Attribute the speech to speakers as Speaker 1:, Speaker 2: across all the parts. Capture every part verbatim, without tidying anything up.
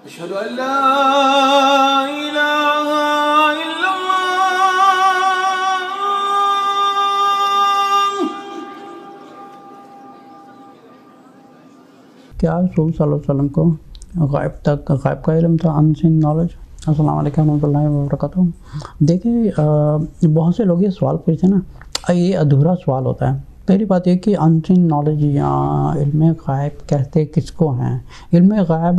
Speaker 1: أشهد أن لا إله إلا الله.
Speaker 2: کیا رسول صلی اللہ علیہ وسلم کو غائب تک غائب کا علم تھا، انسین نالج؟ السلام علیکم ورحمۃ اللہ وبرکاتہ. دیکھیں بہت سے لوگ یہ سوال پوچھتے ہیں نا، یہ ادھورا سوال ہوتا ہے. پہلی بات یہ کہ انسین نالج یا علم غائب کہتے کس کو ہیں؟ علم غائب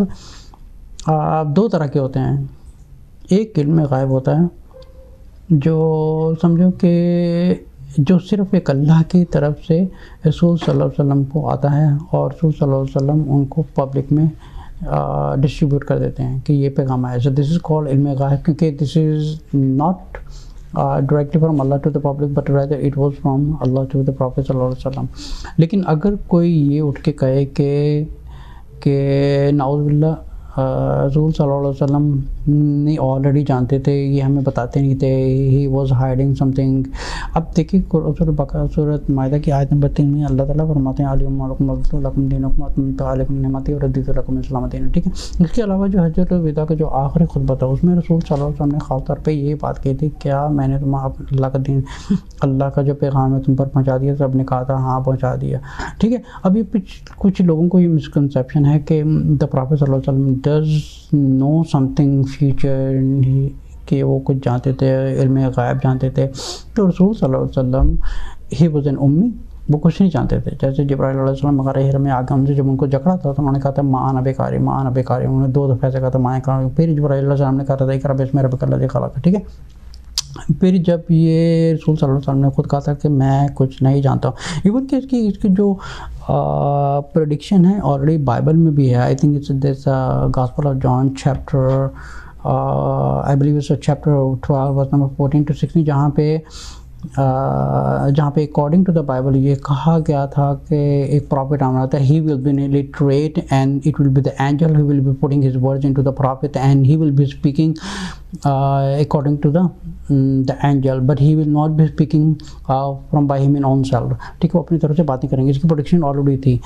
Speaker 2: دو طرح کے ہوتے ہیں. ایک علم غائب ہوتا ہے جو سمجھو کہ جو صرف ایک اللہ کی طرف سے رسول صلی اللہ علیہ وسلم کو آتا ہے، اور رسول صلی اللہ علیہ وسلم ان کو پبلک میں ڈسٹریبیوٹ کر دیتے ہیں کہ یہ پیغام آیا. سو دس از کالڈ علم غائب، کیونکہ this is not directly from اللہ to the public but rather it was from اللہ ٹو دا پروفیٹ صلی اللہ علیہ وسلم. لیکن اگر کوئی یہ اٹھ کے کہے کہ کہ نعوذ باللہ رسول صلی اللہ علیہ وسلم نہیں آلریڈی جانتے تھے، یہ ہمیں بتاتے نہیں تھے، he was hiding something. اب دیکھیے سورۃ بقرہ سورۃ مائدہ کی آیت نمبر تین میں اللہ تعالیٰ فرماتے ہیں علیکم علیکم لکم دینکم اتممت علیکم نعمتی ورضیت لکم الاسلام دینا. ٹھیک ہے. اس کے علاوہ جو حجۃ الوداع کا جو آخری خطبہ تھا اس میں رسول صلی اللہ علیہ وسلم نے خاص طور پہ یہ بات کہی تھی، کیا میں نے تم اللہ کا دین اللہ کا جو پیغام ہے تم پر پہنچا دیا؟ سب نے کہا تھا ہاں پہنچا دیا. ٹھیک ہے. اب یہ کچھ لوگوں کو یہ مسکنسیپشن ہے کہ دا پروفیٹ صلی اللہ علیہ وسلم does know something future, کہ وہ کچھ جانتے تھے، علم غائب جانتے تھے. تو رسول صلی اللہ علیہ وسلم ہی واز این امی، وہ کچھ نہیں جانتے تھے. جیسے جبرائیل علیہ السلام مغار ہر میں آگے ان سے جب ان کو جکڑا تھا تو انہوں نے کہا تھا ماں نبی کاری ماں نبی کاری، انہوں نے دو دفعہ سے کہا تھا ماں کاری. پھر جبرائیل علیہ السلام نے کہا تھا کہ رب اس میں رب کا الذی خلق. ٹھیک ہے. پھر جب یہ رسول صلی اللہ علیہ وسلم نے خود کہا تھا کہ میں کچھ نہیں جانتا ہوں. ایون کہ اس کی اس کی جو پریڈکشن ہے آلریڈی بائبل میں بھی ہے. I think it's this gospel of John chapter I believe it's chapter twelve verse number fourteen to sixteen, جہاں پہ جہاں پہ اکارڈنگ ٹو دا بائبل یہ کہا گیا تھا کہ ایک پروفٹ آنا تھا، he will be literate and it will be the angel he will be putting his words into the prophet and he will be speaking according to the um, the angel but he will not be speaking uh, from by him in own self. ٹھیک ہے. وہ اپنی طرف سے باتیں کریں گے. اس کی پروڈکشن آلریڈی تھی.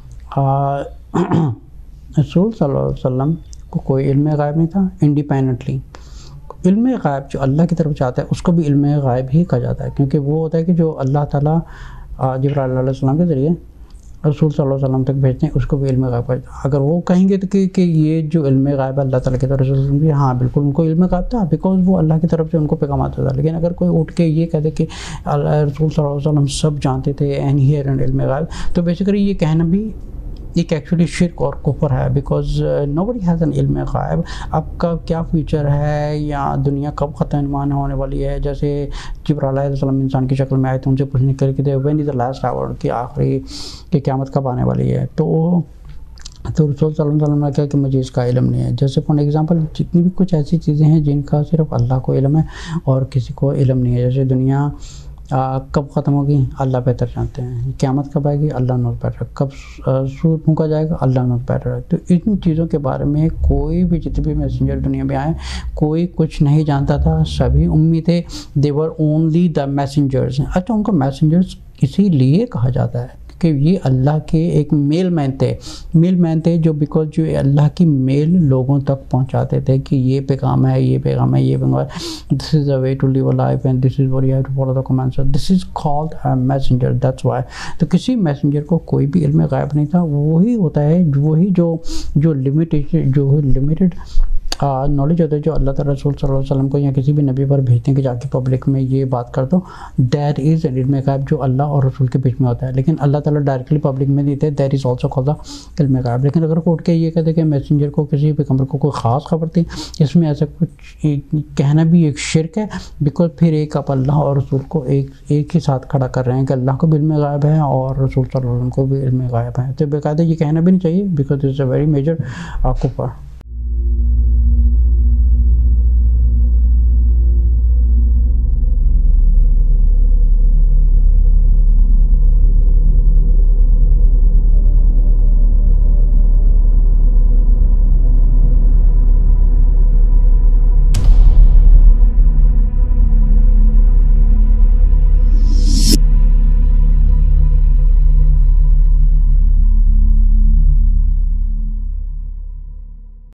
Speaker 2: رسول صلی اللہ علیہ وسلم کو کوئی علم غائب نہیں تھا. انڈیپینڈنٹلی علم غائب جو اللہ کی طرف سے آتا ہے اس کو بھی علم غائب ہی کہا جاتا ہے، کیونکہ وہ ہوتا ہے کہ جو اللہ تعالیٰ جبرائیل علیہ السلام کے ذریعے رسول صلی اللہ علیہ وسلم تک بھیجتے ہیں، اس کو بھی علم غائب کا. اگر وہ کہیں گے تو کہ کہ یہ جو علم غائب اللہ تعالیٰ کی طرف سے بھی، ہاں بالکل ان کو علم غائب تھا بیکاز وہ اللہ کی طرف سے ان کو پیغام آتا تھا. لیکن اگر کوئی اٹھ کے یہ کہتے کہ رسول صلی اللہ علیہ وسلم سب جانتے تھے اینڈ ہیئر اینڈ علم غائب، تو بیسیکلی یہ کہنا بھی ایک ایکچولی شرک اور کفر ہے، because nobody has an علم غائب. آپ کا کیا فیوچر ہے یا دنیا کب ختم ہونے والی ہے؟ جیسے جبرائیل علیہ السلام انسان کی شکل میں آئے تھے، ان سے پوچھنے کے لیے کہ وین از دا لاسٹ آور، کہ آخری کہ قیامت کب آنے والی ہے. تو تو رسول صلی اللہ علیہ وسلم نے کہا کہ مجھے اس کا علم نہیں ہے. جیسے فار ایگزامپل جتنی بھی کچھ ایسی چیزیں ہیں جن کا صرف اللہ کو علم ہے اور کسی کو علم نہیں ہے. جیسے دنیا کب ختم ہوگی اللہ بہتر جانتے ہیں، قیامت کب آئے گی اللہ نوز بیٹر، کب سور پھونکا جائے گا اللہ نوز بیٹر. تو ان چیزوں کے بارے میں کوئی بھی جتنے بھی میسنجر دنیا میں آئے کوئی کچھ نہیں جانتا تھا، سبھی امی تھے. They were only the messengers. اچھا ان کو میسنجرز اسی لیے کہا جاتا ہے کہ یہ اللہ کے ایک میل مین تھے میل مین تھے جو بیکاز جو اللہ کی میل لوگوں تک پہنچاتے تھے کہ یہ پیغام ہے یہ پیغام ہے یہ پیغام ہے. This is a way to live a life and this is what you have to follow the commands. This is called a messenger. That's why. تو کسی میسنجر کو کوئی بھی علم غائب نہیں تھا. وہی ہوتا ہے وہی جو جو لمیٹیڈ جو لمیٹیڈ نالج ہوتا ہے جو اللہ تعالیٰ رسول صلی اللہ علیہ وسلم کو یا کسی بھی نبی پر بھیجتے ہیں کہ جا کے پبلک میں یہ بات کر دو. دیٹ از علم غائب جو اللہ اور رسول کے بیچ میں ہوتا ہے. لیکن اللہ تعالیٰ ڈائریکٹلی پبلک میں دیتے ہیں. دیٹ از آلسو کالڈ علم غائب. لیکن اگر کوئی اٹھ کے یہ کہتے کہ میسنجر کو کسی پیغمبر کو کوئی خاص خبر تھی، اس میں ایسا کچھ کہنا بھی ایک شرک ہے، بیکاز پھر ایک آپ اللہ اور رسول کو ایک ایک ہی ساتھ کھڑا کر رہے ہیں کہ اللہ کو بھی علم غائب ہے اور رسول صلی اللہ علیہ وسلم کو بھی علم غائب ہے. تو باقاعدہ یہ کہنا بھی نہیں چاہیے because it's a very major کفر.